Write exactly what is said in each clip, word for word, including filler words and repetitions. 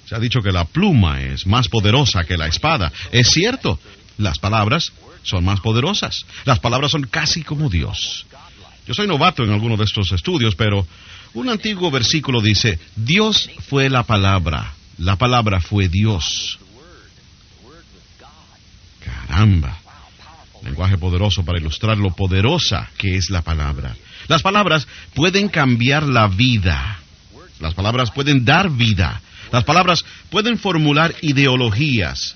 Se ha dicho que la pluma es más poderosa que la espada. Es cierto, las palabras son más poderosas. Las palabras son casi como Dios. Yo soy novato en alguno de estos estudios, pero un antiguo versículo dice, Dios fue la palabra, la palabra fue Dios. Caramba. Lenguaje poderoso para ilustrar lo poderosa que es la palabra. Las palabras pueden cambiar la vida. Las palabras pueden dar vida. Las palabras pueden formular ideologías,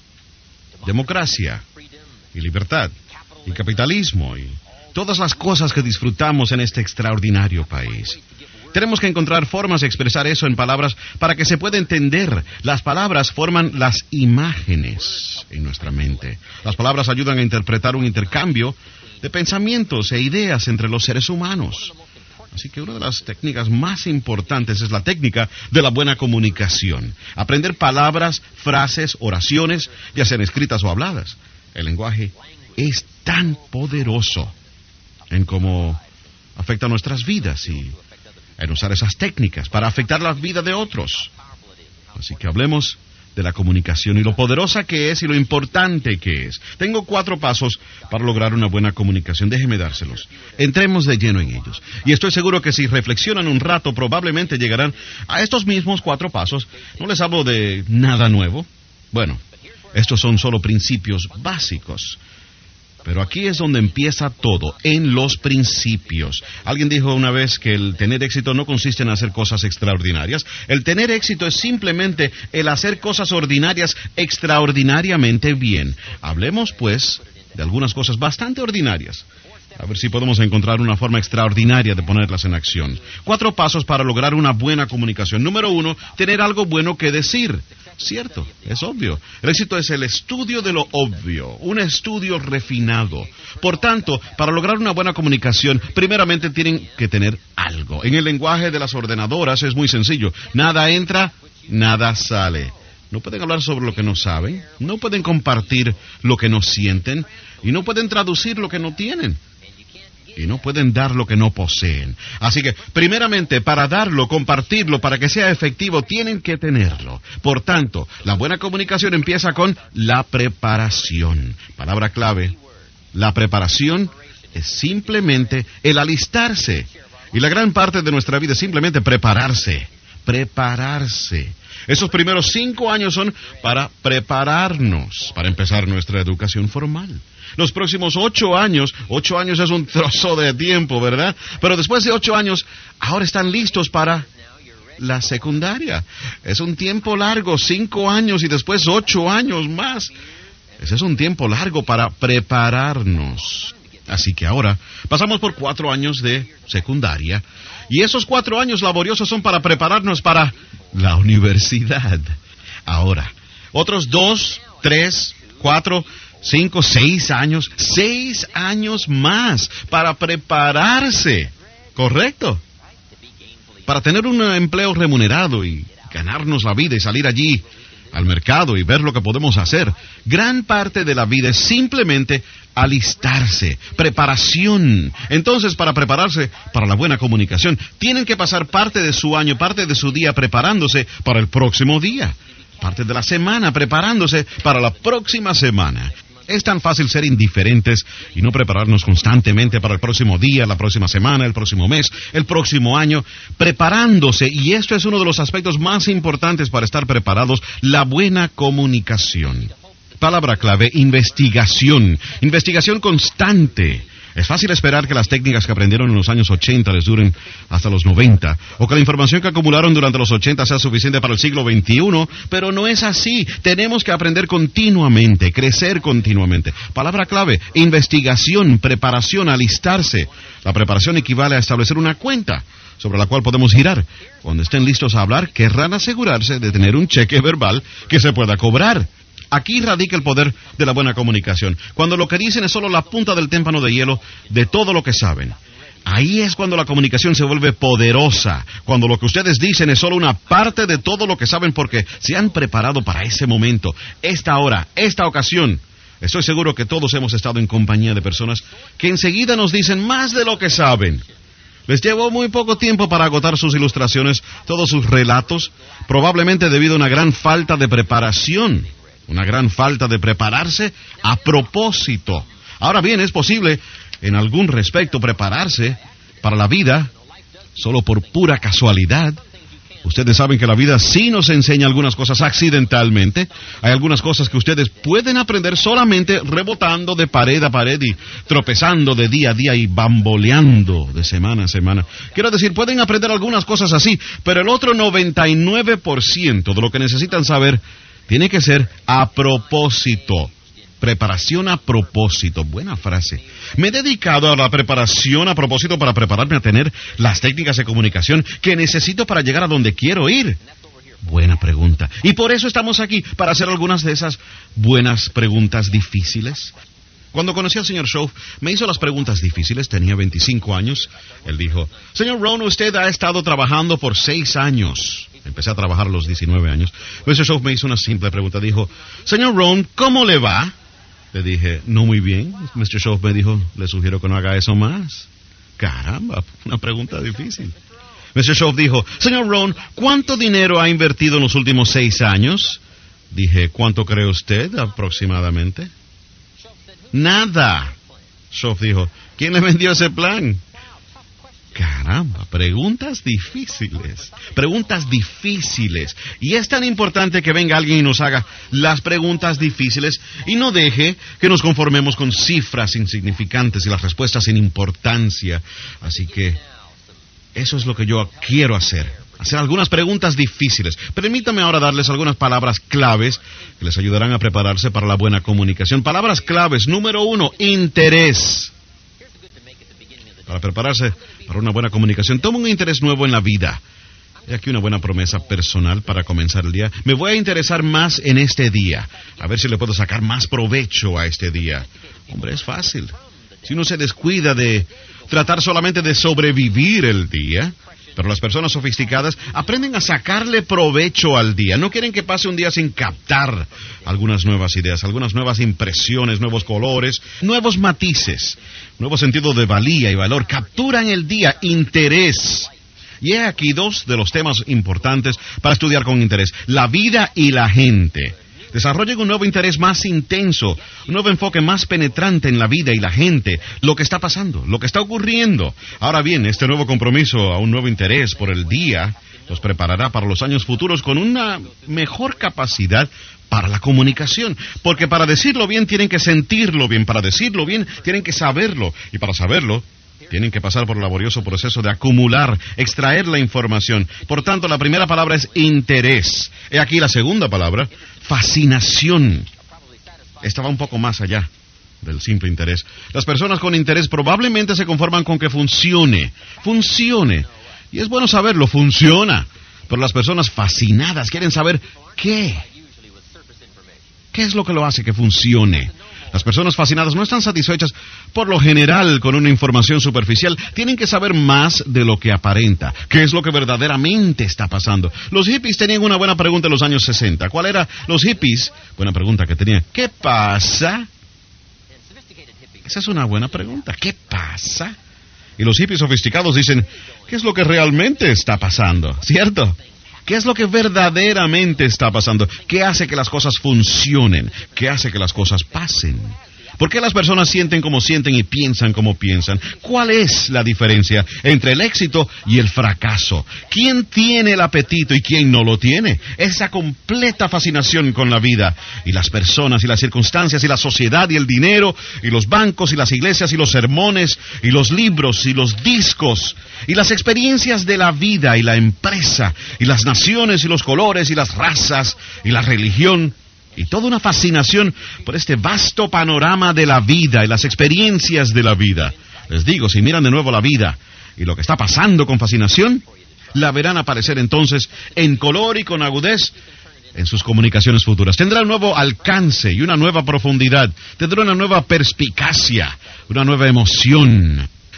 democracia y libertad y capitalismo y todas las cosas que disfrutamos en este extraordinario país. Tenemos que encontrar formas de expresar eso en palabras para que se pueda entender. Las palabras forman las imágenes en nuestra mente. Las palabras ayudan a interpretar un intercambio de pensamientos e ideas entre los seres humanos. Así que una de las técnicas más importantes es la técnica de la buena comunicación. Aprender palabras, frases, oraciones, ya sean escritas o habladas. El lenguaje es tan poderoso en cómo afecta nuestras vidas y en usar esas técnicas para afectar la vida de otros. Así que hablemos de la comunicación y lo poderosa que es y lo importante que es. Tengo cuatro pasos para lograr una buena comunicación. Déjenme dárselos. Entremos de lleno en ellos. Y estoy seguro que si reflexionan un rato, probablemente llegarán a estos mismos cuatro pasos. No les hablo de nada nuevo. Bueno, estos son solo principios básicos. Pero aquí es donde empieza todo, en los principios. Alguien dijo una vez que el tener éxito no consiste en hacer cosas extraordinarias. El tener éxito es simplemente el hacer cosas ordinarias extraordinariamente bien. Hablemos, pues, de algunas cosas bastante ordinarias. A ver si podemos encontrar una forma extraordinaria de ponerlas en acción. Cuatro pasos para lograr una buena comunicación. Número uno, tener algo bueno que decir. Cierto, es obvio. El éxito es el estudio de lo obvio, un estudio refinado. Por tanto, para lograr una buena comunicación, primeramente tienen que tener algo. En el lenguaje de las ordenadoras es muy sencillo. Nada entra, nada sale. No pueden hablar sobre lo que no saben, no pueden compartir lo que no sienten, y no pueden traducir lo que no tienen. Y no pueden dar lo que no poseen. Así que, primeramente, para darlo, compartirlo, para que sea efectivo, tienen que tenerlo. Por tanto, la buena comunicación empieza con la preparación. Palabra clave. La preparación es simplemente el alistarse. Y la gran parte de nuestra vida es simplemente prepararse. Prepararse. Esos primeros cinco años son para prepararnos, para empezar nuestra educación formal. Los próximos ocho años, ocho años es un trozo de tiempo, ¿verdad? Pero después de ocho años, ahora están listos para la secundaria. Es un tiempo largo, cinco años y después ocho años más. Ese es un tiempo largo para prepararnos. Así que ahora pasamos por cuatro años de secundaria. Y esos cuatro años laboriosos son para prepararnos para la universidad. Ahora, otros dos, tres, cuatro... Cinco, seis años, seis años más para prepararse, ¿correcto? Para tener un empleo remunerado y ganarnos la vida y salir allí al mercado y ver lo que podemos hacer. Gran parte de la vida es simplemente alistarse, preparación. Entonces, para prepararse para la buena comunicación, tienen que pasar parte de su año, parte de su día preparándose para el próximo día, parte de la semana preparándose para la próxima semana. Es tan fácil ser indiferentes y no prepararnos constantemente para el próximo día, la próxima semana, el próximo mes, el próximo año, preparándose. Y esto es uno de los aspectos más importantes para estar preparados, la buena comunicación. Palabra clave, investigación. Investigación constante. Es fácil esperar que las técnicas que aprendieron en los años ochenta les duren hasta los noventa, o que la información que acumularon durante los ochenta sea suficiente para el siglo veintiuno, pero no es así. Tenemos que aprender continuamente, crecer continuamente. Palabra clave, investigación, preparación, alistarse. La preparación equivale a establecer una cuenta sobre la cual podemos girar. Cuando estén listos a hablar, querrán asegurarse de tener un cheque verbal que se pueda cobrar. Aquí radica el poder de la buena comunicación. Cuando lo que dicen es solo la punta del témpano de hielo de todo lo que saben. Ahí es cuando la comunicación se vuelve poderosa. Cuando lo que ustedes dicen es solo una parte de todo lo que saben porque se han preparado para ese momento, esta hora, esta ocasión. Estoy seguro que todos hemos estado en compañía de personas que enseguida nos dicen más de lo que saben. Les llevó muy poco tiempo para agotar sus ilustraciones, todos sus relatos, probablemente debido a una gran falta de preparación, una gran falta de prepararse a propósito. Ahora bien, es posible, en algún respecto, prepararse para la vida solo por pura casualidad. Ustedes saben que la vida sí nos enseña algunas cosas accidentalmente. Hay algunas cosas que ustedes pueden aprender solamente rebotando de pared a pared y tropezando de día a día y bamboleando de semana a semana. Quiero decir, pueden aprender algunas cosas así, pero el otro noventa y nueve por ciento de lo que necesitan saber tiene que ser a propósito. Preparación a propósito. Buena frase. Me he dedicado a la preparación a propósito para prepararme a tener las técnicas de comunicación que necesito para llegar a donde quiero ir. Buena pregunta. Y por eso estamos aquí, para hacer algunas de esas buenas preguntas difíciles. Cuando conocí al señor Shoaff, me hizo las preguntas difíciles. Tenía veinticinco años. Él dijo, señor Rohn, usted ha estado trabajando por seis años. Empecé a trabajar a los diecinueve años. mister Shoaff me hizo una simple pregunta. Dijo, señor Rohn, ¿cómo le va? Le dije, no muy bien. mister Shoaff me dijo, le sugiero que no haga eso más. Caramba, una pregunta difícil. mister Shoaff dijo, señor Rohn, ¿cuánto dinero ha invertido en los últimos seis años? Dije, ¿cuánto cree usted aproximadamente? Nada. Shoaff dijo, ¿quién le vendió ese plan? Caramba, preguntas difíciles, preguntas difíciles. Y es tan importante que venga alguien y nos haga las preguntas difíciles y no deje que nos conformemos con cifras insignificantes y las respuestas sin importancia. Así que eso es lo que yo quiero hacer, hacer algunas preguntas difíciles. Permítame ahora darles algunas palabras claves que les ayudarán a prepararse para la buena comunicación. Palabras claves, número uno, interés. Para prepararse para una buena comunicación, toma un interés nuevo en la vida. He aquí una buena promesa personal para comenzar el día. Me voy a interesar más en este día, a ver si le puedo sacar más provecho a este día. Hombre, es fácil. Si uno se descuida de tratar solamente de sobrevivir el día, pero las personas sofisticadas aprenden a sacarle provecho al día. No quieren que pase un día sin captar algunas nuevas ideas, algunas nuevas impresiones, nuevos colores, nuevos matices, nuevo sentido de valía y valor. Capturan el día, interés. Y he aquí dos de los temas importantes para estudiar con interés: la vida y la gente. Desarrollen un nuevo interés más intenso, un nuevo enfoque más penetrante en la vida y la gente, lo que está pasando, lo que está ocurriendo. Ahora bien, este nuevo compromiso a un nuevo interés por el día los preparará para los años futuros con una mejor capacidad para la comunicación. Porque para decirlo bien tienen que sentirlo bien, para decirlo bien tienen que saberlo, y para saberlo tienen que pasar por el laborioso proceso de acumular, extraer la información. Por tanto, la primera palabra es interés. He aquí la segunda palabra, fascinación. Esta va un poco más allá del simple interés. Las personas con interés probablemente se conforman con que funcione, funcione. Y es bueno saberlo, funciona. Pero las personas fascinadas quieren saber qué. ¿Qué es lo que lo hace que funcione? Las personas fascinadas no están satisfechas por lo general con una información superficial. Tienen que saber más de lo que aparenta. ¿Qué es lo que verdaderamente está pasando? Los hippies tenían una buena pregunta en los años sesenta. ¿Cuál era? Los hippies, buena pregunta que tenían. ¿Qué pasa? Esa es una buena pregunta. ¿Qué pasa? Y los hippies sofisticados dicen, ¿qué es lo que realmente está pasando? ¿Cierto? ¿Qué es lo que verdaderamente está pasando? ¿Qué hace que las cosas funcionen? ¿Qué hace que las cosas pasen? ¿Por qué las personas sienten como sienten y piensan como piensan? ¿Cuál es la diferencia entre el éxito y el fracaso? ¿Quién tiene el apetito y quién no lo tiene? Esa completa fascinación con la vida y las personas y las circunstancias y la sociedad y el dinero y los bancos y las iglesias y los sermones y los libros y los discos y las experiencias de la vida y la empresa y las naciones y los colores y las razas y la religión. Y toda una fascinación por este vasto panorama de la vida y las experiencias de la vida. Les digo, si miran de nuevo la vida y lo que está pasando con fascinación, la verán aparecer entonces en color y con agudez en sus comunicaciones futuras. Tendrá un nuevo alcance y una nueva profundidad. Tendrá una nueva perspicacia, una nueva emoción.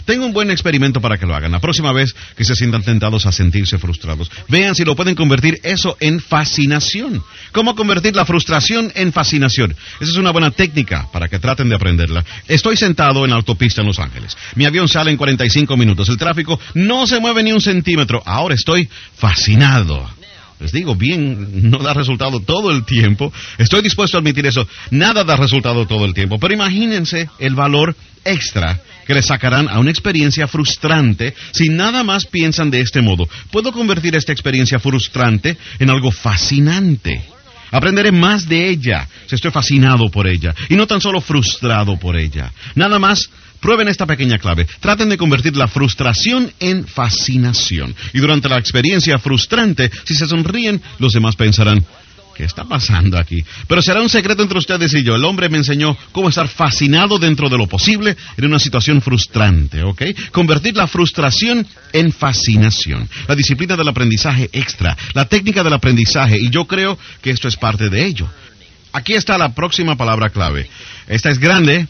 Tengo un buen experimento para que lo hagan. La próxima vez que se sientan tentados a sentirse frustrados, vean si lo pueden convertir eso en fascinación. ¿Cómo convertir la frustración en fascinación? Esa es una buena técnica para que traten de aprenderla. Estoy sentado en la autopista en Los Ángeles. Mi avión sale en cuarenta y cinco minutos. El tráfico no se mueve ni un centímetro. Ahora estoy fascinado. Les digo, bien, no da resultado todo el tiempo. Estoy dispuesto a admitir eso. Nada da resultado todo el tiempo. Pero imagínense el valor extra que le sacarán a una experiencia frustrante si nada más piensan de este modo. Puedo convertir esta experiencia frustrante en algo fascinante. Aprenderé más de ella si estoy fascinado por ella y no tan solo frustrado por ella. Nada más. Prueben esta pequeña clave. Traten de convertir la frustración en fascinación. Y durante la experiencia frustrante, si se sonríen, los demás pensarán, ¿qué está pasando aquí? Pero será un secreto entre ustedes y yo. El hombre me enseñó cómo estar fascinado dentro de lo posible en una situación frustrante, ¿ok? Convertir la frustración en fascinación. La disciplina del aprendizaje extra. La técnica del aprendizaje. Y yo creo que esto es parte de ello. Aquí está la próxima palabra clave. Esta es grande.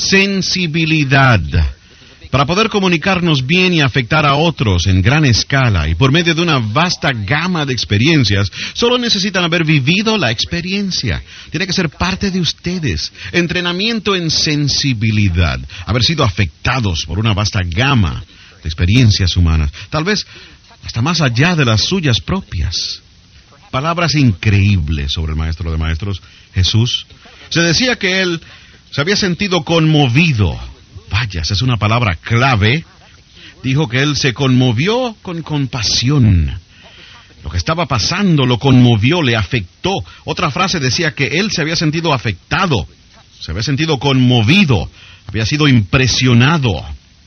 Sensibilidad. Para poder comunicarnos bien y afectar a otros en gran escala y por medio de una vasta gama de experiencias, solo necesitan haber vivido la experiencia. Tiene que ser parte de ustedes. Entrenamiento en sensibilidad. Haber sido afectados por una vasta gama de experiencias humanas. Tal vez hasta más allá de las suyas propias. Palabras increíbles sobre el Maestro de Maestros, Jesús. Se decía que él se había sentido conmovido. Vaya, esa es una palabra clave. Dijo que él se conmovió con compasión. Lo que estaba pasando lo conmovió, le afectó. Otra frase decía que él se había sentido afectado. Se había sentido conmovido. Había sido impresionado.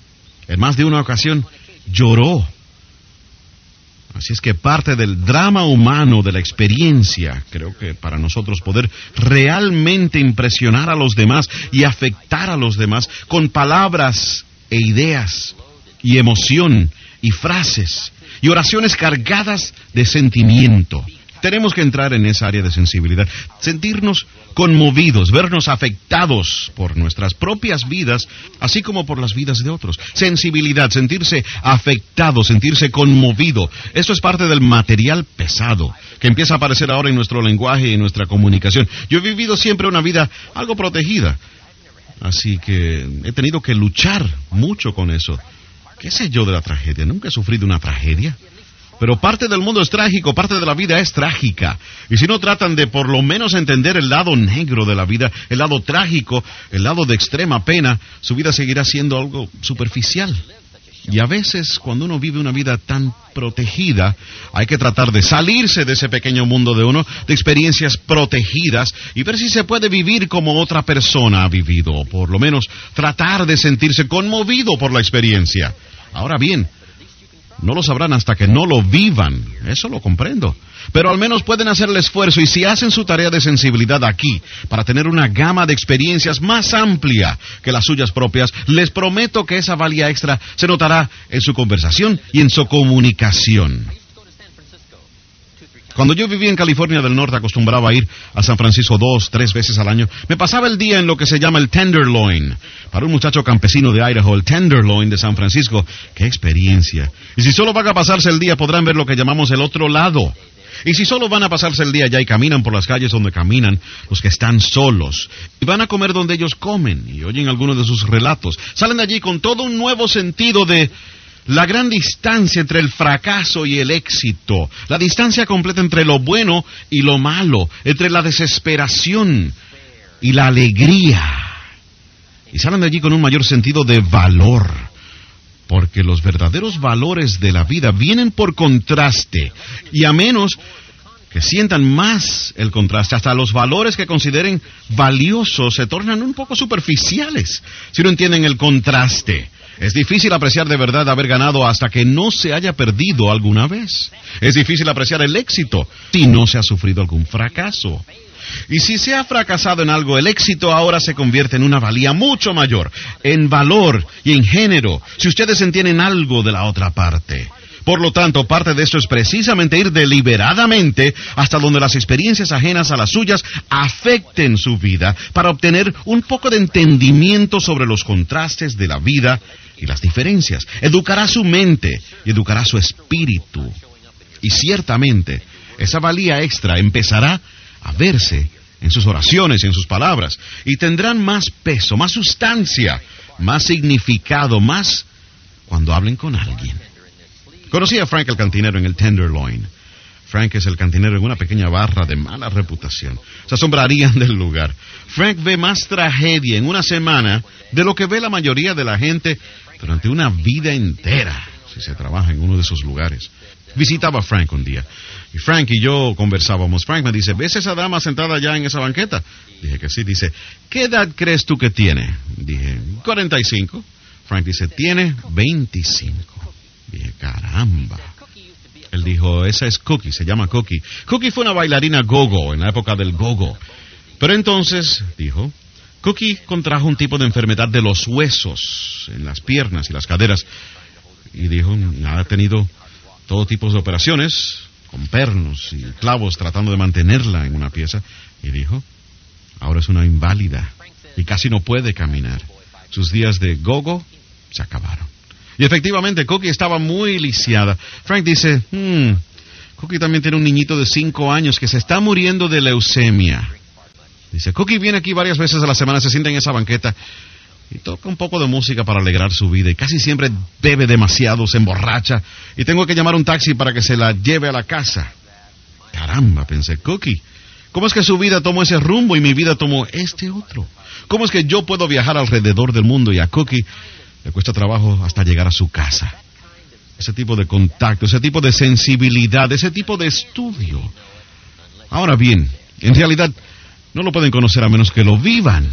En más de una ocasión lloró. Así es que parte del drama humano de la experiencia, creo que para nosotros poder realmente impresionar a los demás y afectar a los demás con palabras e ideas y emoción y frases y oraciones cargadas de sentimiento. Tenemos que entrar en esa área de sensibilidad, sentirnos conmovidos, vernos afectados por nuestras propias vidas, así como por las vidas de otros. Sensibilidad, sentirse afectado, sentirse conmovido. Esto es parte del material pesado que empieza a aparecer ahora en nuestro lenguaje y en nuestra comunicación. Yo he vivido siempre una vida algo protegida, así que he tenido que luchar mucho con eso. ¿Qué sé yo de la tragedia? Nunca he sufrido una tragedia. Pero parte del mundo es trágico, parte de la vida es trágica. Y si no tratan de por lo menos entender el lado negro de la vida, el lado trágico, el lado de extrema pena, su vida seguirá siendo algo superficial. Y a veces, cuando uno vive una vida tan protegida, hay que tratar de salirse de ese pequeño mundo de uno, de experiencias protegidas, y ver si se puede vivir como otra persona ha vivido, o por lo menos tratar de sentirse conmovido por la experiencia. Ahora bien, no lo sabrán hasta que no lo vivan, eso lo comprendo. Pero al menos pueden hacer el esfuerzo y si hacen su tarea de sensibilidad aquí, para tener una gama de experiencias más amplia que las suyas propias, les prometo que esa valía extra se notará en su conversación y en su comunicación. Cuando yo vivía en California del Norte, acostumbraba a ir a San Francisco dos, tres veces al año. Me pasaba el día en lo que se llama el Tenderloin. Para un muchacho campesino de Idaho, el Tenderloin de San Francisco, ¡qué experiencia! Y si solo van a pasarse el día, podrán ver lo que llamamos el otro lado. Y si solo van a pasarse el día allá y caminan por las calles donde caminan los que están solos, y van a comer donde ellos comen, y oyen algunos de sus relatos, salen de allí con todo un nuevo sentido de la gran distancia entre el fracaso y el éxito, la distancia completa entre lo bueno y lo malo, entre la desesperación y la alegría. Y salen de allí con un mayor sentido de valor, porque los verdaderos valores de la vida vienen por contraste, y a menos que sientan más el contraste, hasta los valores que consideren valiosos se tornan un poco superficiales, si no entienden el contraste. Es difícil apreciar de verdad haber ganado hasta que no se haya perdido alguna vez. Es difícil apreciar el éxito si no se ha sufrido algún fracaso. Y si se ha fracasado en algo, el éxito ahora se convierte en una valía mucho mayor, en valor y en género, si ustedes entienden algo de la otra parte. Por lo tanto, parte de esto es precisamente ir deliberadamente hasta donde las experiencias ajenas a las suyas afecten su vida para obtener un poco de entendimiento sobre los contrastes de la vida y las diferencias. Educará su mente y educará su espíritu. Y ciertamente, esa valía extra empezará a verse en sus oraciones y en sus palabras, y tendrán más peso, más sustancia, más significado, más cuando hablen con alguien. Conocí a Frank el cantinero en el Tenderloin. Frank es el cantinero en una pequeña barra de mala reputación. Se asombrarían del lugar. Frank ve más tragedia en una semana de lo que ve la mayoría de la gente durante una vida entera, si se trabaja en uno de esos lugares. Visitaba a Frank un día, y Frank y yo conversábamos. Frank me dice, ¿ves esa dama sentada allá en esa banqueta? Dije que sí. Dice, ¿qué edad crees tú que tiene? Dije, cuarenta y cinco. Frank dice, tiene veinticinco. Dije, caramba. Él dijo, esa es Cookie, se llama Cookie. Cookie fue una bailarina go-go en la época del go-go. Pero entonces, dijo, Cookie contrajo un tipo de enfermedad de los huesos en las piernas y las caderas. Y dijo, ha tenido todo tipo de operaciones, con pernos y clavos tratando de mantenerla en una pieza. Y dijo, ahora es una inválida y casi no puede caminar. Sus días de go-go se acabaron. Y efectivamente, Cookie estaba muy lisiada. Frank dice, hmm, Cookie también tiene un niñito de cinco años que se está muriendo de leucemia. Dice, Cookie viene aquí varias veces a la semana, se sienta en esa banqueta y toca un poco de música para alegrar su vida. Y casi siempre bebe demasiado, se emborracha. Y tengo que llamar a un taxi para que se la lleve a la casa. Caramba, pensé, Cookie, ¿cómo es que su vida tomó ese rumbo y mi vida tomó este otro? ¿Cómo es que yo puedo viajar alrededor del mundo y a Cookie le cuesta trabajo hasta llegar a su casa? Ese tipo de contacto, ese tipo de sensibilidad, ese tipo de estudio. Ahora bien, en realidad no lo pueden conocer a menos que lo vivan.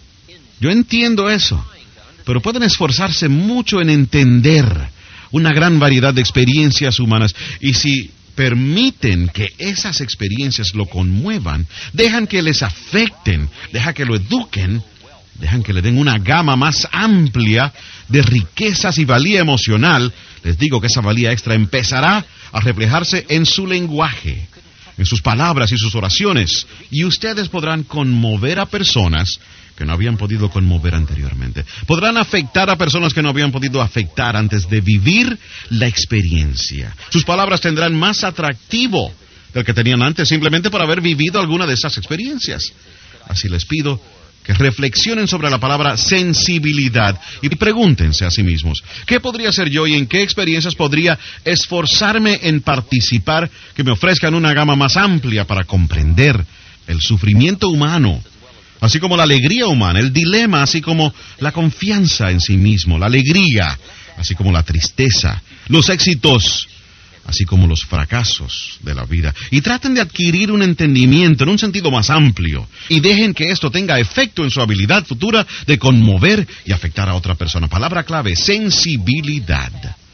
Yo entiendo eso, pero pueden esforzarse mucho en entender una gran variedad de experiencias humanas, y si permiten que esas experiencias lo conmuevan, dejan que les afecten, dejan que lo eduquen, dejan que le den una gama más amplia de riquezas y valía emocional, les digo que esa valía extra empezará a reflejarse en su lenguaje, en sus palabras y sus oraciones, y ustedes podrán conmover a personas que no habían podido conmover anteriormente. Podrán afectar a personas que no habían podido afectar antes de vivir la experiencia. Sus palabras tendrán más atractivo del que tenían antes, simplemente por haber vivido alguna de esas experiencias. Así les pido que reflexionen sobre la palabra sensibilidad y pregúntense a sí mismos, ¿qué podría ser yo y en qué experiencias podría esforzarme en participar que me ofrezcan una gama más amplia para comprender el sufrimiento humano, así como la alegría humana, el dilema, así como la confianza en sí mismo, la alegría, así como la tristeza, los éxitos, así como los fracasos de la vida? Y traten de adquirir un entendimiento en un sentido más amplio, y dejen que esto tenga efecto en su habilidad futura de conmover y afectar a otra persona. Palabra clave, sensibilidad.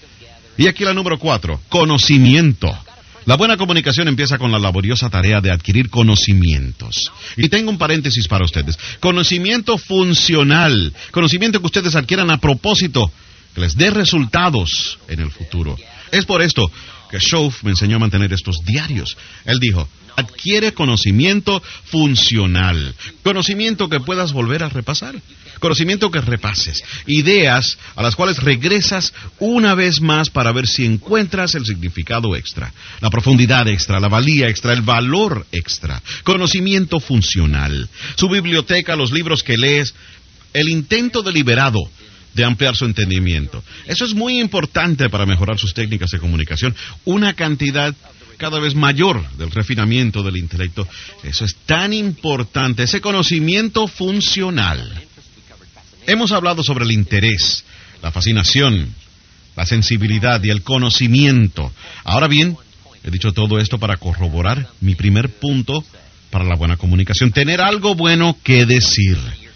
Y aquí la número cuatro, conocimiento. La buena comunicación empieza con la laboriosa tarea de adquirir conocimientos. Y tengo un paréntesis para ustedes. Conocimiento funcional. Conocimiento que ustedes adquieran a propósito, que les dé resultados en el futuro. Es por esto que Shoaff me enseñó a mantener estos diarios. Él dijo, adquiere conocimiento funcional. Conocimiento que puedas volver a repasar. Conocimiento que repases. Ideas a las cuales regresas una vez más para ver si encuentras el significado extra, la profundidad extra, la valía extra, el valor extra. Conocimiento funcional. Su biblioteca, los libros que lees, el intento deliberado de ampliar su entendimiento. Eso es muy importante para mejorar sus técnicas de comunicación. Una cantidad cada vez mayor del refinamiento del intelecto. Eso es tan importante, ese conocimiento funcional. Hemos hablado sobre el interés, la fascinación, la sensibilidad y el conocimiento. Ahora bien, he dicho todo esto para corroborar mi primer punto para la buena comunicación: tener algo bueno que decir.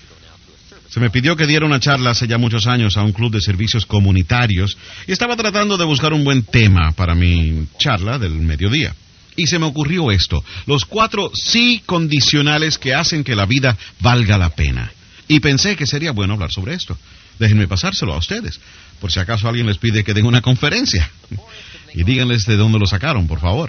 Se me pidió que diera una charla hace ya muchos años a un club de servicios comunitarios y estaba tratando de buscar un buen tema para mi charla del mediodía. Y se me ocurrió esto: los cuatro sí condicionales que hacen que la vida valga la pena. Y pensé que sería bueno hablar sobre esto. Déjenme pasárselo a ustedes, por si acaso alguien les pide que den una conferencia. Y díganles de dónde lo sacaron, por favor.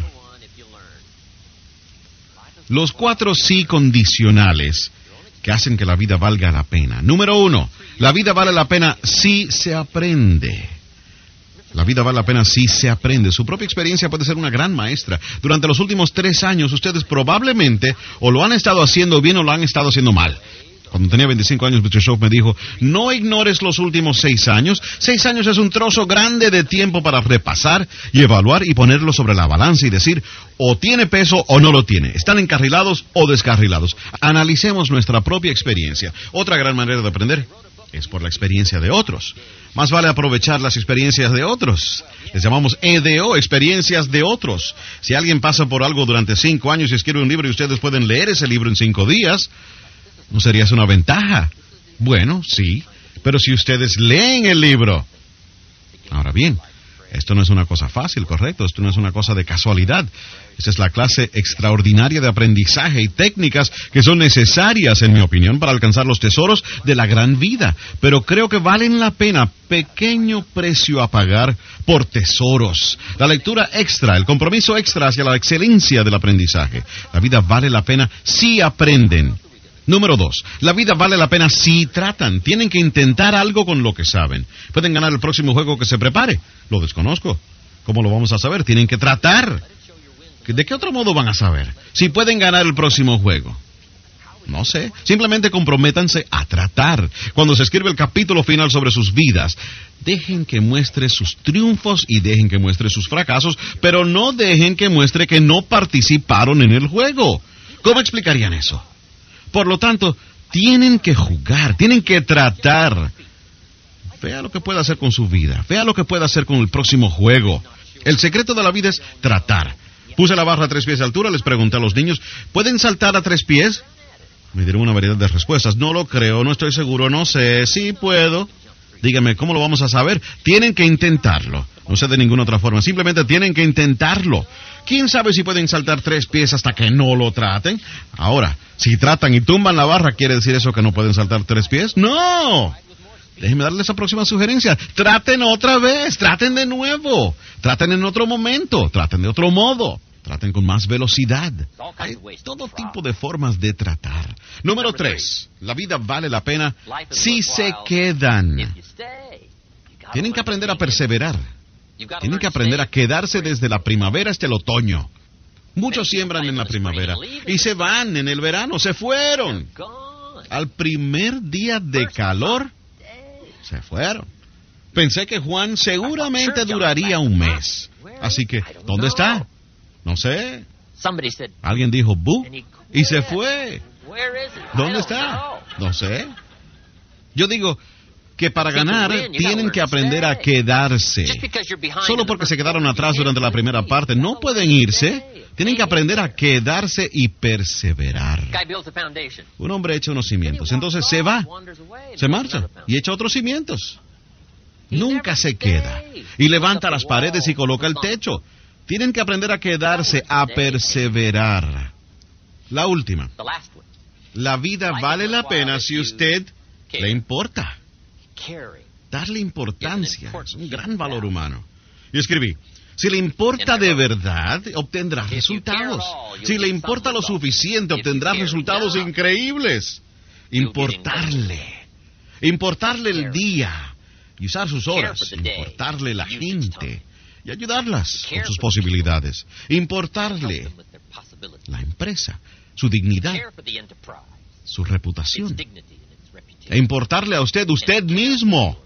Los cuatro sí condicionales que hacen que la vida valga la pena. Número uno, la vida vale la pena si se aprende. La vida vale la pena si se aprende. Su propia experiencia puede ser una gran maestra. Durante los últimos tres años, ustedes probablemente o lo han estado haciendo bien o lo han estado haciendo mal. Cuando tenía veinticinco años, mister Shaw me dijo, no ignores los últimos seis años. Seis años es un trozo grande de tiempo para repasar y evaluar y ponerlo sobre la balanza y decir, o tiene peso o no lo tiene. Están encarrilados o descarrilados. Analicemos nuestra propia experiencia. Otra gran manera de aprender es por la experiencia de otros. Más vale aprovechar las experiencias de otros. Les llamamos E D O, experiencias de otros. Si alguien pasa por algo durante cinco años y escribe un libro y ustedes pueden leer ese libro en cinco días, ¿no sería eso una ventaja? Bueno, sí, pero si ustedes leen el libro. Ahora bien, esto no es una cosa fácil, ¿correcto? Esto no es una cosa de casualidad. Esta es la clase extraordinaria de aprendizaje y técnicas que son necesarias, en mi opinión, para alcanzar los tesoros de la gran vida. Pero creo que valen la pena, pequeño precio a pagar por tesoros. La lectura extra, el compromiso extra hacia la excelencia del aprendizaje. La vida vale la pena si aprenden. Número dos, la vida vale la pena si tratan. Tienen que intentar algo con lo que saben. Pueden ganar el próximo juego que se prepare. Lo desconozco. ¿Cómo lo vamos a saber? Tienen que tratar. ¿De qué otro modo van a saber si pueden ganar el próximo juego? No sé. Simplemente comprométanse a tratar. Cuando se escribe el capítulo final sobre sus vidas, dejen que muestre sus triunfos y dejen que muestre sus fracasos, pero no dejen que muestre que no participaron en el juego. ¿Cómo explicarían eso? Por lo tanto, tienen que jugar, tienen que tratar. Vea lo que puede hacer con su vida, vea lo que puede hacer con el próximo juego. El secreto de la vida es tratar. Puse la barra a tres pies de altura, les pregunté a los niños, ¿pueden saltar a tres pies? Me dieron una variedad de respuestas. No lo creo, no estoy seguro, no sé, sí puedo. Dígame, ¿cómo lo vamos a saber? Tienen que intentarlo. No sé de ninguna otra forma, simplemente tienen que intentarlo. ¿Quién sabe si pueden saltar tres pies hasta que no lo traten? Ahora, si tratan y tumban la barra, ¿quiere decir eso que no pueden saltar tres pies? ¡No! Déjenme darles esa próxima sugerencia. Traten otra vez, traten de nuevo. Traten en otro momento, traten de otro modo. Traten con más velocidad. Hay todo tipo de formas de tratar. Número tres, la vida vale la pena si se quedan. Tienen que aprender a perseverar. Tienen que aprender a quedarse desde la primavera hasta el otoño. Muchos siembran en la primavera y se van en el verano, se fueron. Al primer día de calor, se fueron. Pensé que Juan seguramente duraría un mes. Así que, ¿dónde está? No sé. Alguien dijo, "Bu", y se fue. ¿Dónde está? No sé. Yo digo que para ganar tienen que aprender a quedarse. Solo porque se quedaron atrás durante la primera parte, no pueden irse. Tienen que aprender a quedarse y perseverar. Un hombre echa unos cimientos, entonces se va, se marcha y echa otros cimientos. Nunca se queda. Y levanta las paredes y coloca el techo. Tienen que aprender a quedarse, a perseverar. La última. La vida vale la pena si usted le importa. Darle importancia es un gran valor humano. Y escribí, si le importa de verdad, obtendrá resultados. Si le importa lo suficiente, obtendrá resultados increíbles. Importarle. Importarle el día y usar sus horas. Importarle la gente y ayudarlas con sus posibilidades. Importarle la empresa, su dignidad, su reputación. E importarle a usted, usted mismo,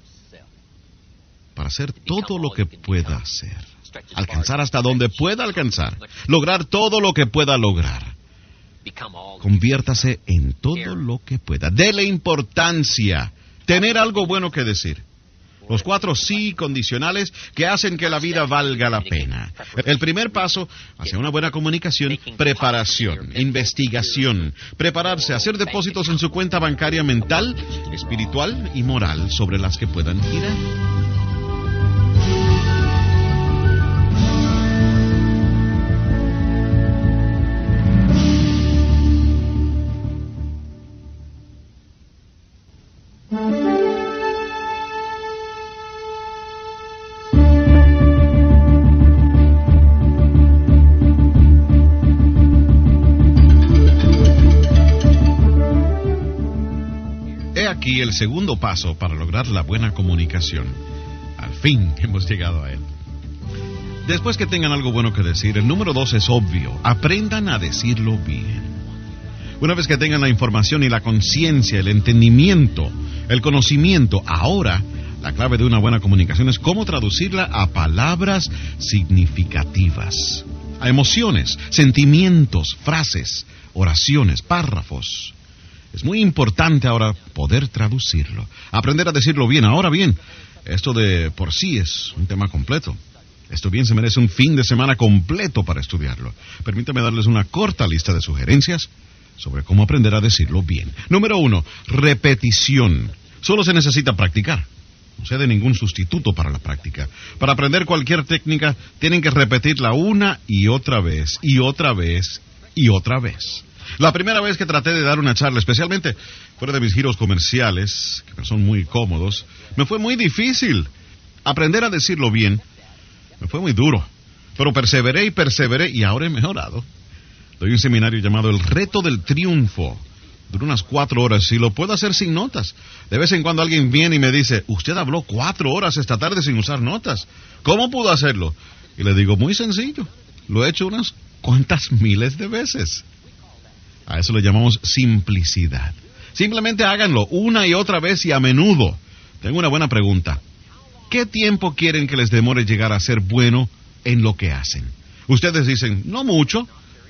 para hacer todo lo que pueda hacer. Alcanzar hasta donde pueda alcanzar. Lograr todo lo que pueda lograr. Conviértase en todo lo que pueda. Dele importancia. Tener algo bueno que decir. Los cuatro sí condicionales que hacen que la vida valga la pena. El primer paso hacia una buena comunicación, preparación, investigación, prepararse, hacer depósitos en su cuenta bancaria mental, espiritual y moral sobre las que puedan girar. aquí el segundo paso para lograr la buena comunicación. Al fin hemos llegado a él. Después que tengan algo bueno que decir, el número dos es obvio. Aprendan a decirlo bien. Una vez que tengan la información y la conciencia, el entendimiento, el conocimiento, ahora la clave de una buena comunicación es cómo traducirla a palabras significativas, a emociones, sentimientos, frases, oraciones, párrafos. Es muy importante ahora poder traducirlo, aprender a decirlo bien. Ahora bien, esto de por sí es un tema completo. Esto bien se merece un fin de semana completo para estudiarlo. Permítame darles una corta lista de sugerencias sobre cómo aprender a decirlo bien. Número uno, repetición. Solo se necesita practicar. No se de ningún sustituto para la práctica. Para aprender cualquier técnica, tienen que repetirla una y otra vez, y otra vez, y otra vez. La primera vez que traté de dar una charla, especialmente fuera de mis giros comerciales, que son muy cómodos, me fue muy difícil. Aprender a decirlo bien me fue muy duro, pero perseveré y perseveré y ahora he mejorado. Doy un seminario llamado El Reto del Triunfo. Dura unas cuatro horas y lo puedo hacer sin notas. De vez en cuando alguien viene y me dice, usted habló cuatro horas esta tarde sin usar notas. ¿Cómo pudo hacerlo? Y le digo, muy sencillo. Lo he hecho unas cuantas miles de veces. A eso le llamamos simplicidad. Simplemente háganlo una y otra vez y a menudo. Tengo una buena pregunta. ¿Qué tiempo quieren que les demore llegar a ser bueno en lo que hacen? Ustedes dicen, no mucho.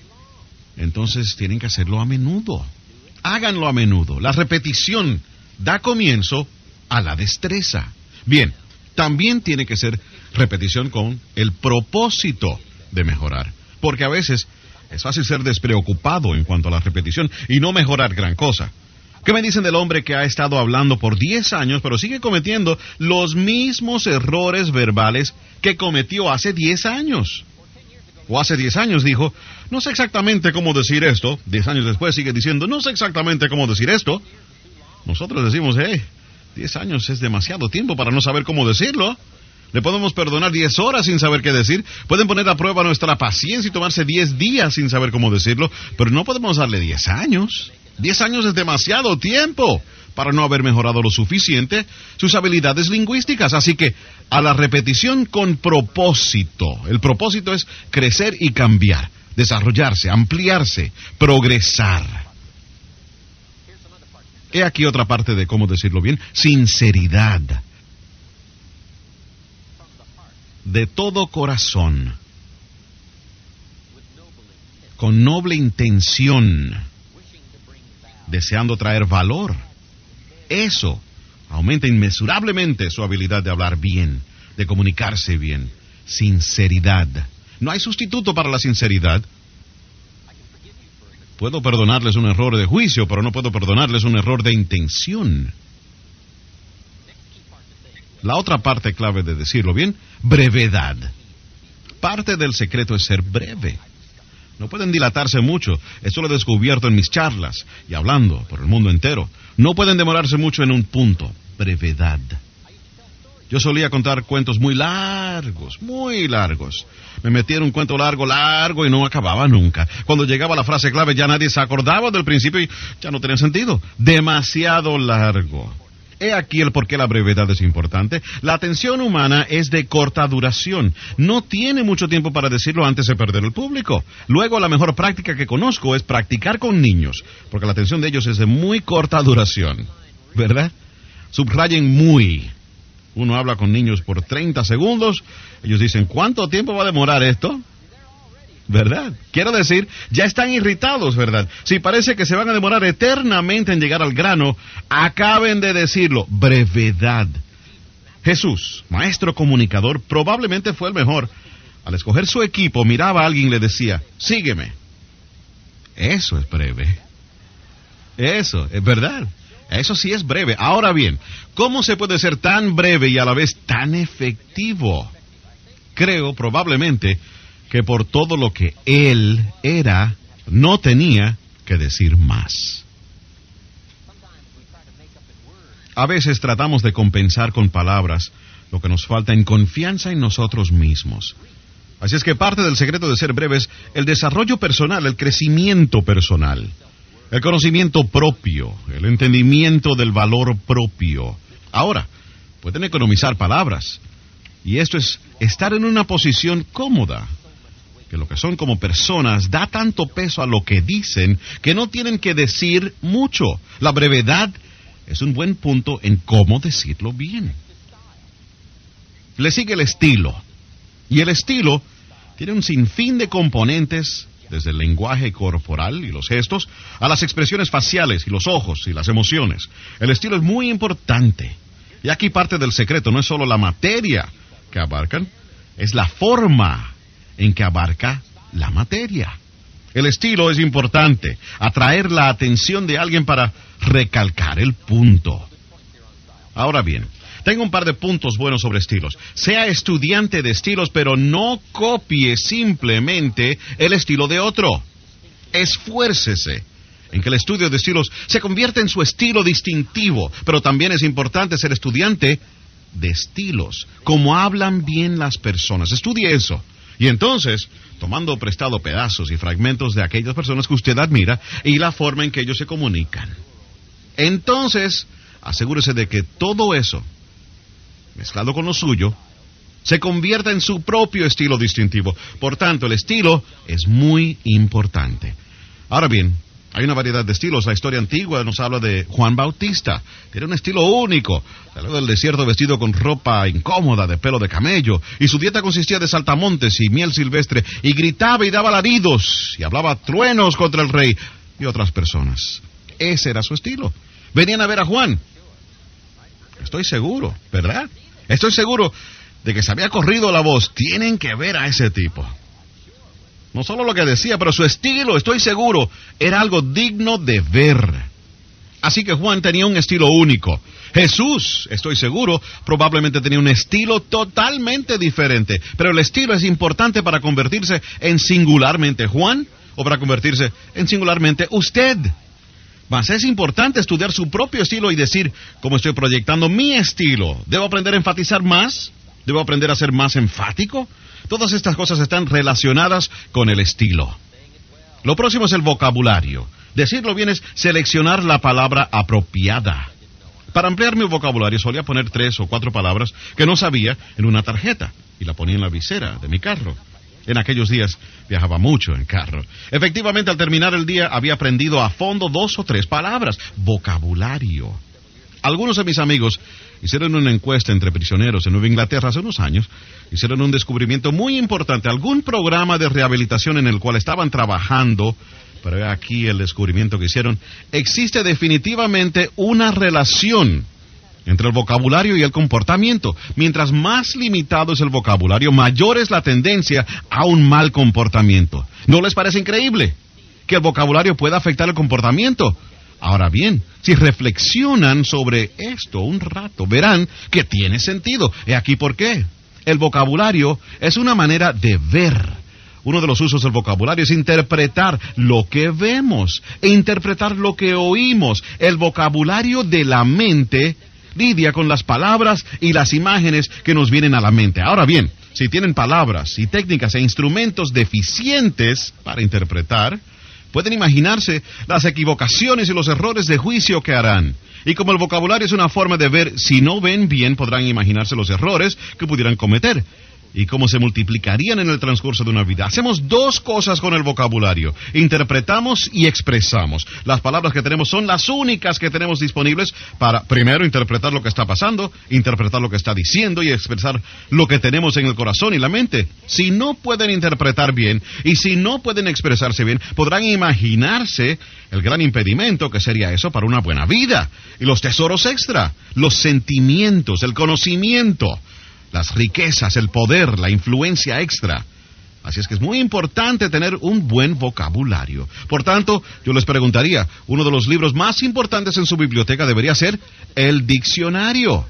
Entonces tienen que hacerlo a menudo. Háganlo a menudo. La repetición da comienzo a la destreza. Bien, también tiene que ser repetición con el propósito de mejorar. Porque a veces es fácil ser despreocupado en cuanto a la repetición y no mejorar gran cosa. ¿Qué me dicen del hombre que ha estado hablando por diez años, pero sigue cometiendo los mismos errores verbales que cometió hace diez años? O hace diez años dijo, no sé exactamente cómo decir esto. diez años después sigue diciendo, no sé exactamente cómo decir esto. Nosotros decimos, hey, diez años es demasiado tiempo para no saber cómo decirlo. Le podemos perdonar diez horas sin saber qué decir. Pueden poner a prueba nuestra paciencia y tomarse diez días sin saber cómo decirlo. Pero no podemos darle diez años. diez años es demasiado tiempo para no haber mejorado lo suficiente sus habilidades lingüísticas. Así que a la repetición con propósito. El propósito es crecer y cambiar, desarrollarse, ampliarse, progresar. He aquí otra parte de cómo decirlo bien. Sinceridad. De todo corazón. Con noble intención. Deseando traer valor. Eso aumenta inmesurablemente su habilidad de hablar bien, de comunicarse bien. Sinceridad. No hay sustituto para la sinceridad. Puedo perdonarles un error de juicio, pero no puedo perdonarles un error de intención. La otra parte clave de decirlo bien, brevedad. Parte del secreto es ser breve. No pueden dilatarse mucho. Esto lo he descubierto en mis charlas y hablando por el mundo entero. No pueden demorarse mucho en un punto. Brevedad. Yo solía contar cuentos muy largos, muy largos. Me metía en un cuento largo, largo y no acababa nunca. Cuando llegaba la frase clave ya nadie se acordaba del principio y ya no tenía sentido. Demasiado largo. He aquí el por qué la brevedad es importante. La atención humana es de corta duración. No tiene mucho tiempo para decirlo antes de perder el público. Luego, la mejor práctica que conozco es practicar con niños, porque la atención de ellos es de muy corta duración. ¿Verdad? Subrayen muy. Uno habla con niños por treinta segundos. Ellos dicen, ¿cuánto tiempo va a demorar esto? ¿Verdad? Quiero decir, ya están irritados, ¿verdad? Si parece que se van a demorar eternamente en llegar al grano, acaben de decirlo. Brevedad. Jesús, maestro comunicador, probablemente fue el mejor. Al escoger su equipo, miraba a alguien y le decía, sígueme. Eso es breve. Eso, es verdad. Eso sí es breve. Ahora bien, ¿cómo se puede ser tan breve y a la vez tan efectivo? Creo, probablemente, que por todo lo que él era, no tenía que decir más. A veces tratamos de compensar con palabras lo que nos falta en confianza en nosotros mismos. Así es que parte del secreto de ser breve es el desarrollo personal, el crecimiento personal. el conocimiento propio, el entendimiento del valor propio. Ahora, pueden economizar palabras, y esto es estar en una posición cómoda, que lo que son como personas da tanto peso a lo que dicen que no tienen que decir mucho. La brevedad es un buen punto en cómo decirlo bien. Le sigue el estilo, y el estilo tiene un sinfín de componentes, desde el lenguaje corporal y los gestos, a las expresiones faciales y los ojos y las emociones. El estilo es muy importante, y aquí parte del secreto, no es solo la materia que abarcan, es la forma en que abarca la materia. El estilo es importante, atraer la atención de alguien para recalcar el punto. Ahora bien, tengo un par de puntos buenos sobre estilos. Sea estudiante de estilos, pero no copie simplemente el estilo de otro. Esfuércese en que el estudio de estilos se convierta en su estilo distintivo, pero también es importante ser estudiante de estilos, como hablan bien las personas. Estudie eso. Y entonces, tomando prestado pedazos y fragmentos de aquellas personas que usted admira y la forma en que ellos se comunican. Entonces, asegúrese de que todo eso, mezclado con lo suyo, se convierta en su propio estilo distintivo. Por tanto, el estilo es muy importante. Ahora bien, hay una variedad de estilos. La historia antigua nos habla de Juan Bautista. Era un estilo único. Salió del desierto vestido con ropa incómoda de pelo de camello. Y su dieta consistía de saltamontes y miel silvestre. Y gritaba y daba alaridos. Y hablaba truenos contra el rey y otras personas. Ese era su estilo. Venían a ver a Juan. Estoy seguro, ¿verdad? Estoy seguro de que se había corrido la voz. Tienen que ver a ese tipo. No solo lo que decía, pero su estilo, estoy seguro, era algo digno de ver. Así que Juan tenía un estilo único. Jesús, estoy seguro, probablemente tenía un estilo totalmente diferente. Pero el estilo es importante para convertirse en singularmente Juan o para convertirse en singularmente usted. Mas es importante estudiar su propio estilo y decir, ¿cómo estoy proyectando mi estilo? ¿Debo aprender a enfatizar más? ¿Debo aprender a ser más enfático? Todas estas cosas están relacionadas con el estilo. Lo próximo es el vocabulario. Decirlo bien es seleccionar la palabra apropiada. Para ampliar mi vocabulario solía poner tres o cuatro palabras que no sabía en una tarjeta y la ponía en la visera de mi carro. En aquellos días viajaba mucho en carro. Efectivamente, al terminar el día había aprendido a fondo dos o tres palabras. Vocabulario. Algunos de mis amigos hicieron una encuesta entre prisioneros en Nueva Inglaterra hace unos años. Hicieron un descubrimiento muy importante. Algún programa de rehabilitación en el cual estaban trabajando, pero aquí el descubrimiento que hicieron. Existe definitivamente una relación entre el vocabulario y el comportamiento. Mientras más limitado es el vocabulario, mayor es la tendencia a un mal comportamiento. ¿No les parece increíble que el vocabulario pueda afectar el comportamiento? Ahora bien, si reflexionan sobre esto un rato, verán que tiene sentido. He aquí por qué. El vocabulario es una manera de ver. Uno de los usos del vocabulario es interpretar lo que vemos e interpretar lo que oímos. El vocabulario de la mente lidia con las palabras y las imágenes que nos vienen a la mente. Ahora bien, si tienen palabras y técnicas e instrumentos deficientes para interpretar, pueden imaginarse las equivocaciones y los errores de juicio que harán. Y como el vocabulario es una forma de ver, si no ven bien, podrán imaginarse los errores que pudieran cometer y cómo se multiplicarían en el transcurso de una vida. Hacemos dos cosas con el vocabulario: interpretamos y expresamos. Las palabras que tenemos son las únicas que tenemos disponibles para, primero, interpretar lo que está pasando, interpretar lo que está diciendo y expresar lo que tenemos en el corazón y la mente. Si no pueden interpretar bien y si no pueden expresarse bien, podrán imaginarse el gran impedimento que sería eso para una buena vida. Y los tesoros extra, los sentimientos, el conocimiento, las riquezas, el poder, la influencia extra. Así es que es muy importante tener un buen vocabulario. Por tanto, yo les preguntaría, uno de los libros más importantes en su biblioteca debería ser el diccionario.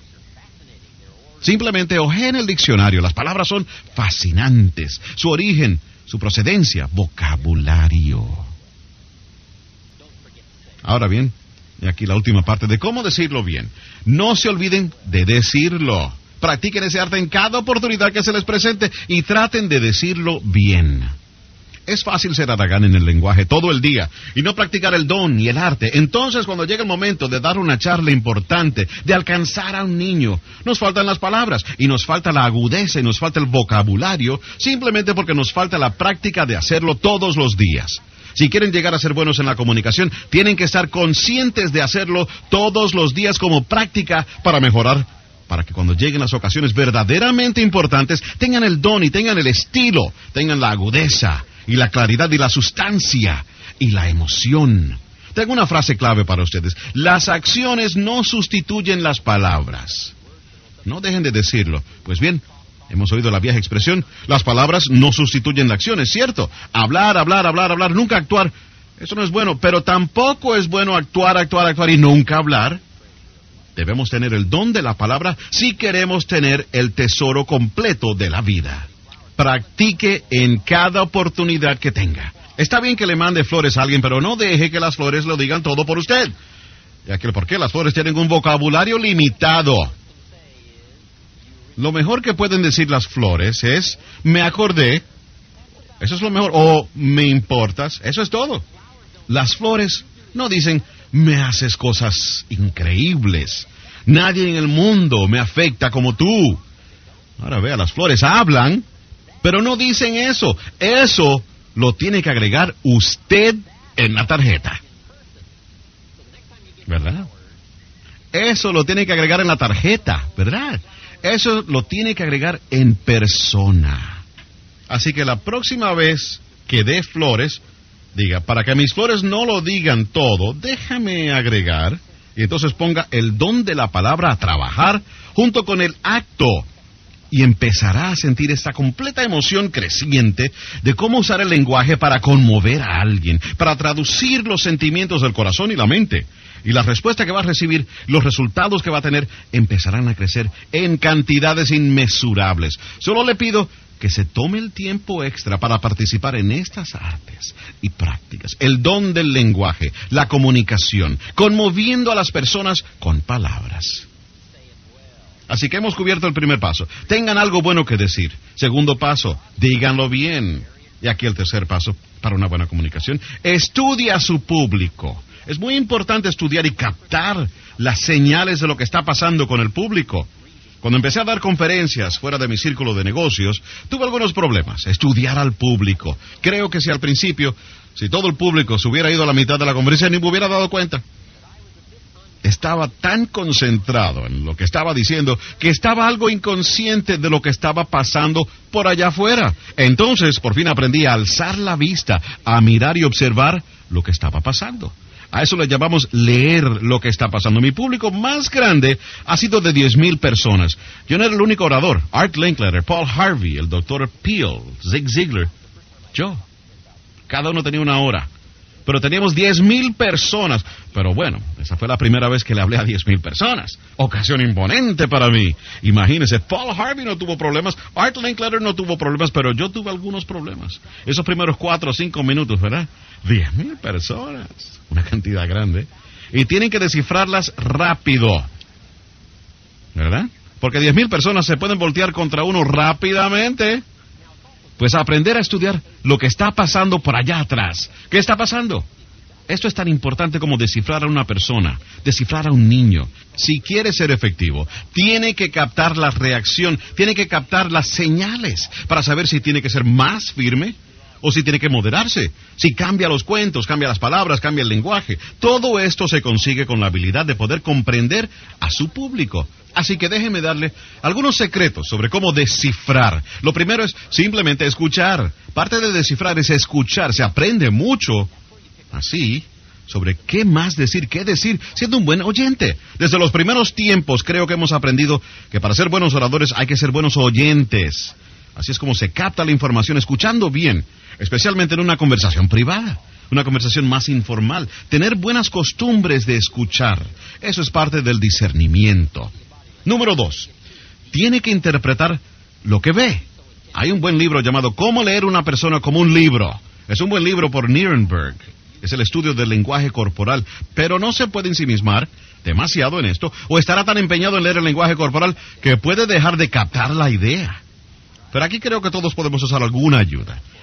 Simplemente ojeen el diccionario. Las palabras son fascinantes. Su origen, su procedencia, vocabulario. Ahora bien, y aquí la última parte de cómo decirlo bien. No se olviden de decirlo. Practiquen ese arte en cada oportunidad que se les presente y traten de decirlo bien. Es fácil ser haragán en el lenguaje todo el día y no practicar el don y el arte. Entonces, cuando llega el momento de dar una charla importante, de alcanzar a un niño, nos faltan las palabras y nos falta la agudeza y nos falta el vocabulario, simplemente porque nos falta la práctica de hacerlo todos los días. Si quieren llegar a ser buenos en la comunicación, tienen que estar conscientes de hacerlo todos los días como práctica para mejorar, para que cuando lleguen las ocasiones verdaderamente importantes, tengan el don y tengan el estilo, tengan la agudeza y la claridad y la sustancia y la emoción. Tengo una frase clave para ustedes. Las acciones no sustituyen las palabras. No dejen de decirlo. Pues bien, hemos oído la vieja expresión, las palabras no sustituyen las acciones, ¿cierto? Hablar, hablar, hablar, hablar, nunca actuar. Eso no es bueno, pero tampoco es bueno actuar, actuar, actuar y nunca hablar. Debemos tener el don de la palabra si queremos tener el tesoro completo de la vida. Practique en cada oportunidad que tenga. Está bien que le mande flores a alguien, pero no deje que las flores lo digan todo por usted. Ya que ¿por qué? Las flores tienen un vocabulario limitado. Lo mejor que pueden decir las flores es, me acordé, eso es lo mejor, o me importas, eso es todo. Las flores no dicen, me haces cosas increíbles, nadie en el mundo me afecta como tú. Ahora vea, las flores hablan, pero no dicen eso. Eso lo tiene que agregar usted en la tarjeta. ¿Verdad? Eso lo tiene que agregar en la tarjeta, ¿verdad? Eso lo tiene que agregar en persona. Así que la próxima vez que dé flores, diga, para que mis flores no lo digan todo, déjame agregar, y entonces ponga el don de la palabra a trabajar junto con el acto. Y empezará a sentir esta completa emoción creciente de cómo usar el lenguaje para conmover a alguien, para traducir los sentimientos del corazón y la mente. Y la respuesta que va a recibir, los resultados que va a tener, empezarán a crecer en cantidades inmesurables. Solo le pido que se tome el tiempo extra para participar en estas artes y prácticas. El don del lenguaje, la comunicación, conmoviendo a las personas con palabras. Así que hemos cubierto el primer paso. Tengan algo bueno que decir. Segundo paso, díganlo bien. Y aquí el tercer paso para una buena comunicación. Estudia a su público. Es muy importante estudiar y captar las señales de lo que está pasando con el público. Cuando empecé a dar conferencias fuera de mi círculo de negocios, tuve algunos problemas. Estudiar al público. Creo que si al principio, si todo el público se hubiera ido a la mitad de la conferencia, ni me hubiera dado cuenta. Estaba tan concentrado en lo que estaba diciendo que estaba algo inconsciente de lo que estaba pasando por allá afuera. Entonces, por fin aprendí a alzar la vista, a mirar y observar lo que estaba pasando. A eso le llamamos leer lo que está pasando. Mi público más grande ha sido de diez mil personas. Yo no era el único orador. Art Linkletter, Paul Harvey, el doctor Peel, Zig Ziglar, yo. Cada uno tenía una hora. Pero teníamos diez mil personas. Pero bueno, esa fue la primera vez que le hablé a diez mil personas. Ocasión imponente para mí. Imagínense, Paul Harvey no tuvo problemas, Art Linkletter no tuvo problemas, pero yo tuve algunos problemas. Esos primeros cuatro o cinco minutos, ¿verdad? diez mil personas. Una cantidad grande. Y tienen que descifrarlas rápido. ¿Verdad? Porque diez mil personas se pueden voltear contra uno rápidamente. Pues aprender a estudiar lo que está pasando por allá atrás. ¿Qué está pasando? Esto es tan importante como descifrar a una persona, descifrar a un niño. Si quiere ser efectivo, tiene que captar la reacción, tiene que captar las señales para saber si tiene que ser más firme o si tiene que moderarse. Si cambia los cuentos, cambia las palabras, cambia el lenguaje. Todo esto se consigue con la habilidad de poder comprender a su público. Así que déjeme darle algunos secretos sobre cómo descifrar. Lo primero es simplemente escuchar. Parte de descifrar es escuchar. Se aprende mucho así sobre qué más decir, qué decir, siendo un buen oyente. Desde los primeros tiempos creo que hemos aprendido que para ser buenos oradores hay que ser buenos oyentes. Así es como se capta la información escuchando bien, especialmente en una conversación privada. Una conversación más informal. Tener buenas costumbres de escuchar. Eso es parte del discernimiento. Número dos, tiene que interpretar lo que ve. Hay un buen libro llamado Cómo leer una persona como un libro. Es un buen libro por Nirenberg. Es el estudio del lenguaje corporal. Pero no se puede ensimismar demasiado en esto, o estará tan empeñado en leer el lenguaje corporal que puede dejar de captar la idea. Pero aquí creo que todos podemos usar alguna ayuda.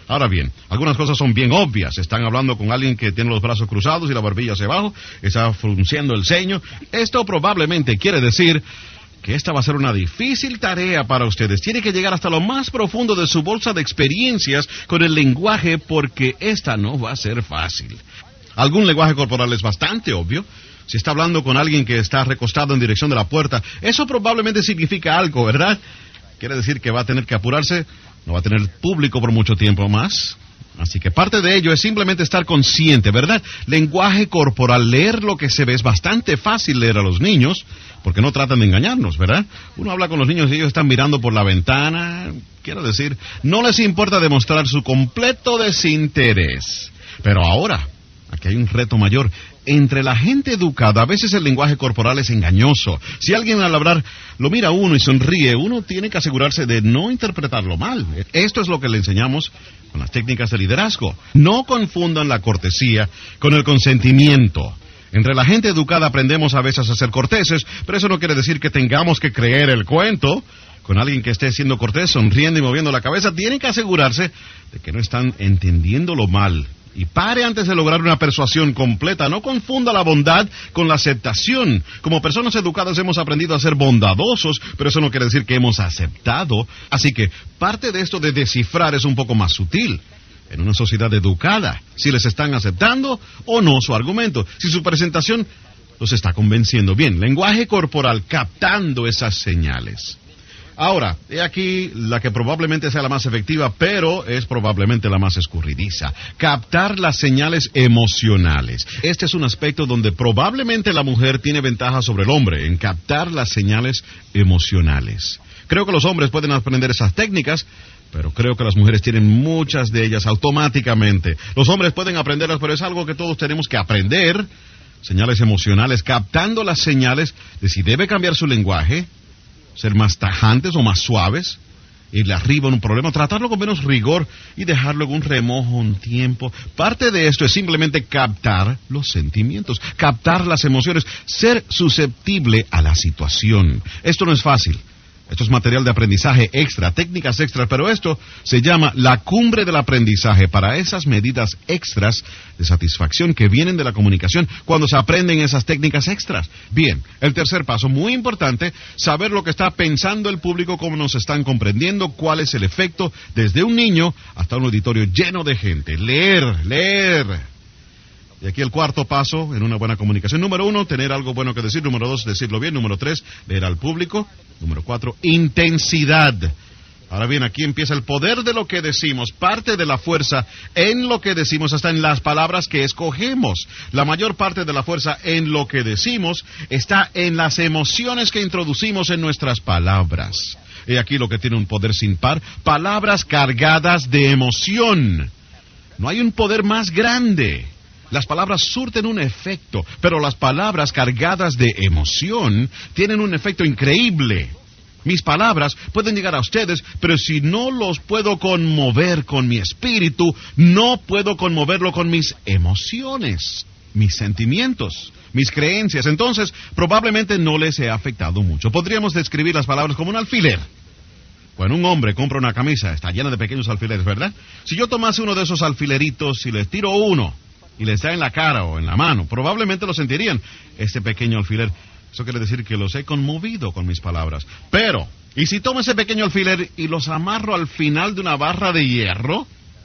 Ahora bien, algunas cosas son bien obvias. Están hablando con alguien que tiene los brazos cruzados y la barbilla hacia abajo, está frunciendo el ceño. Esto probablemente quiere decir que esta va a ser una difícil tarea para ustedes. Tiene que llegar hasta lo más profundo de su bolsa de experiencias con el lenguaje, porque esta no va a ser fácil. Algún lenguaje corporal es bastante obvio. Si está hablando con alguien que está recostado en dirección de la puerta, eso probablemente significa algo, ¿verdad? Quiere decir que va a tener que apurarse, no va a tener público por mucho tiempo más. Así que parte de ello es simplemente estar consciente, ¿verdad? Lenguaje corporal, leer lo que se ve. Es bastante fácil leer a los niños, porque no tratan de engañarnos, ¿verdad? Uno habla con los niños y ellos están mirando por la ventana. Quiero decir, no les importa demostrar su completo desinterés. Pero ahora, aquí hay un reto mayor. Entre la gente educada, a veces el lenguaje corporal es engañoso. Si alguien al hablar lo mira a uno y sonríe, uno tiene que asegurarse de no interpretarlo mal. Esto es lo que le enseñamos con las técnicas de liderazgo. No confundan la cortesía con el consentimiento. Entre la gente educada aprendemos a veces a ser corteses, pero eso no quiere decir que tengamos que creer el cuento. Con alguien que esté siendo cortés, sonriendo y moviendo la cabeza, tienen que asegurarse de que no están entendiéndolo mal. Y pare antes de lograr una persuasión completa. No confunda la bondad con la aceptación. Como personas educadas hemos aprendido a ser bondadosos, pero eso no quiere decir que hemos aceptado. Así que parte de esto de descifrar es un poco más sutil. En una sociedad educada, si les están aceptando o no su argumento, si su presentación los está convenciendo. Bien, lenguaje corporal, captando esas señales. Ahora, he aquí la que probablemente sea la más efectiva, pero es probablemente la más escurridiza. Captar las señales emocionales. Este es un aspecto donde probablemente la mujer tiene ventaja sobre el hombre, en captar las señales emocionales. Creo que los hombres pueden aprender esas técnicas, pero creo que las mujeres tienen muchas de ellas automáticamente. Los hombres pueden aprenderlas, pero es algo que todos tenemos que aprender. Señales emocionales, captando las señales de si debe cambiar su lenguaje, ser más tajantes o más suaves, irle arriba en un problema, tratarlo con menos rigor y dejarlo en un remojo un tiempo. Parte de esto es simplemente captar los sentimientos, captar las emociones, ser susceptible a la situación. Esto no es fácil. Esto es material de aprendizaje extra, técnicas extras, pero esto se llama la cumbre del aprendizaje para esas medidas extras de satisfacción que vienen de la comunicación cuando se aprenden esas técnicas extras. Bien, el tercer paso, muy importante, saber lo que está pensando el público, cómo nos están comprendiendo, cuál es el efecto, desde un niño hasta un auditorio lleno de gente. Leer, leer. Y aquí el cuarto paso en una buena comunicación. Número uno, tener algo bueno que decir. Número dos, decirlo bien. Número tres, leer al público. Número cuatro, intensidad. Ahora bien, aquí empieza el poder de lo que decimos. Parte de la fuerza en lo que decimos está en las palabras que escogemos. La mayor parte de la fuerza en lo que decimos está en las emociones que introducimos en nuestras palabras. Y aquí lo que tiene un poder sin par. Palabras cargadas de emoción. No hay un poder más grande. Las palabras surten un efecto, pero las palabras cargadas de emoción tienen un efecto increíble. Mis palabras pueden llegar a ustedes, pero si no los puedo conmover con mi espíritu, no puedo conmoverlo con mis emociones, mis sentimientos, mis creencias. Entonces, probablemente no les he afectado mucho. Podríamos describir las palabras como un alfiler. Cuando un hombre compra una camisa, está llena de pequeños alfileres, ¿verdad? Si yo tomase uno de esos alfileritos y les tiro uno, y les da en la cara o en la mano, probablemente lo sentirían, este pequeño alfiler. Eso quiere decir que los he conmovido con mis palabras. Pero, ¿y si tomo ese pequeño alfiler y los amarro al final de una barra de hierro?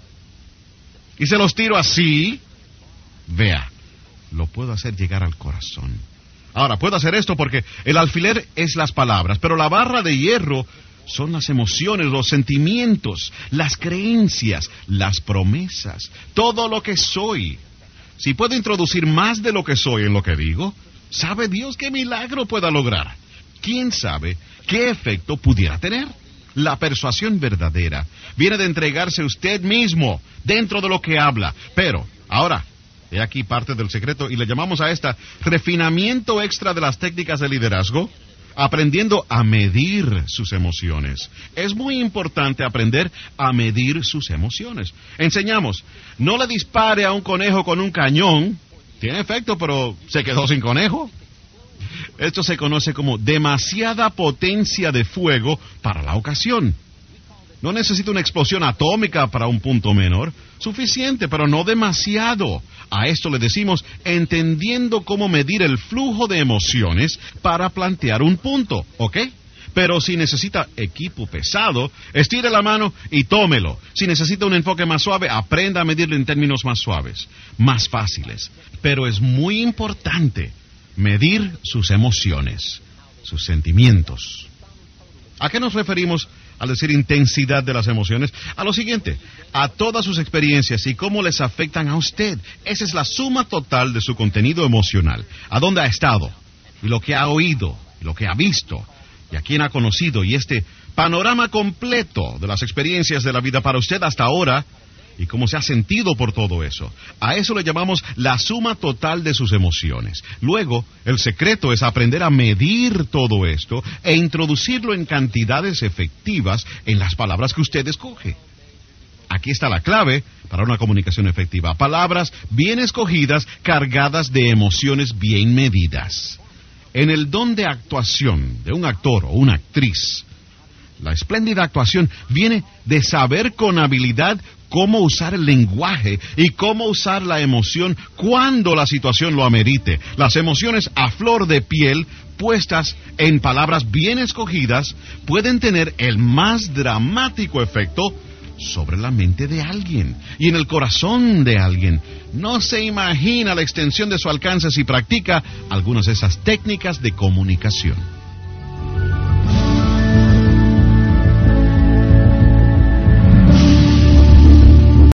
Y se los tiro así. Vea, lo puedo hacer llegar al corazón. Ahora, puedo hacer esto porque el alfiler es las palabras, pero la barra de hierro son las emociones, los sentimientos, las creencias, las promesas, todo lo que soy. Si puedo introducir más de lo que soy en lo que digo, ¿sabe Dios qué milagro pueda lograr? ¿Quién sabe qué efecto pudiera tener? La persuasión verdadera viene de entregarse usted mismo dentro de lo que habla. Pero, ahora, he aquí parte del secreto y le llamamos a esta refinamiento extra de las técnicas de liderazgo, aprendiendo a medir sus emociones. Es muy importante aprender a medir sus emociones. Enseñamos, no le dispare a un conejo con un cañón. Tiene efecto, pero se quedó sin conejo. Esto se conoce como demasiada potencia de fuego para la ocasión. No necesita una explosión atómica para un punto menor. Suficiente, pero no demasiado. A esto le decimos entendiendo cómo medir el flujo de emociones para plantear un punto, ¿ok? Pero si necesita equipo pesado, estire la mano y tómelo. Si necesita un enfoque más suave, aprenda a medirlo en términos más suaves, más fáciles. Pero es muy importante medir sus emociones, sus sentimientos. ¿A qué nos referimos al decir intensidad de las emociones? A lo siguiente, a todas sus experiencias y cómo les afectan a usted. Esa es la suma total de su contenido emocional. A dónde ha estado, y lo que ha oído, y lo que ha visto, y a quién ha conocido, y este panorama completo de las experiencias de la vida para usted hasta ahora, y cómo se ha sentido por todo eso. A eso le llamamos la suma total de sus emociones. Luego, el secreto es aprender a medir todo esto e introducirlo en cantidades efectivas en las palabras que usted escoge. Aquí está la clave para una comunicación efectiva. Palabras bien escogidas, cargadas de emociones bien medidas. En el don de actuación de un actor o una actriz, la espléndida actuación viene de saber con habilidad cómo usar el lenguaje y cómo usar la emoción cuando la situación lo amerite. Las emociones a flor de piel, puestas en palabras bien escogidas, pueden tener el más dramático efecto sobre la mente de alguien y en el corazón de alguien. No se imagina la extensión de su alcance si practica algunas de esas técnicas de comunicación.